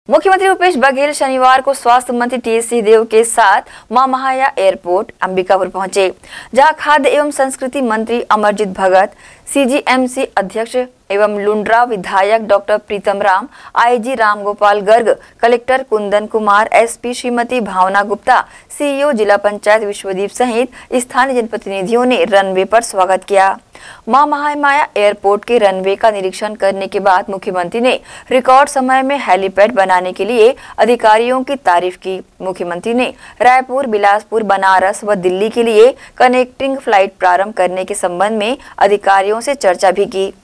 मुख्यमंत्री भूपेश बघेल शनिवार को स्वास्थ्य मंत्री टी सिंहदेव के साथ मां महामाया एयरपोर्ट अंबिकापुर पहुंचे, जहां खाद्य एवं संस्कृति मंत्री अमरजीत भगत, सीजीएमसी अध्यक्ष एवं लुंड्रा विधायक doctor Pritam Ram, IG Ramgopal Garg, collector Kundan Kumar, SP Shrimati Bhavna Gupta, CEO जिला पंचायत विश्वदीप सहित स्थानीय जनप्रतिनिधियों ने रनवे पर स्वागत किया। मां महामाया एयरपोर्ट के रनवे का निरीक्षण करने के बाद मुख्यमंत्री ने रिकॉर्ड समय में हेलीपैड बनाने के लिए अधिकारियों की तारीफ की। मुख्यमंत्री ने रायपुर, बिलासपुर, बनारस व दिल्ली के लिए कनेक्टिंग फ्लाइट प्रारंभ करने के संबंध में अधिकारियों से चर्चा भी की।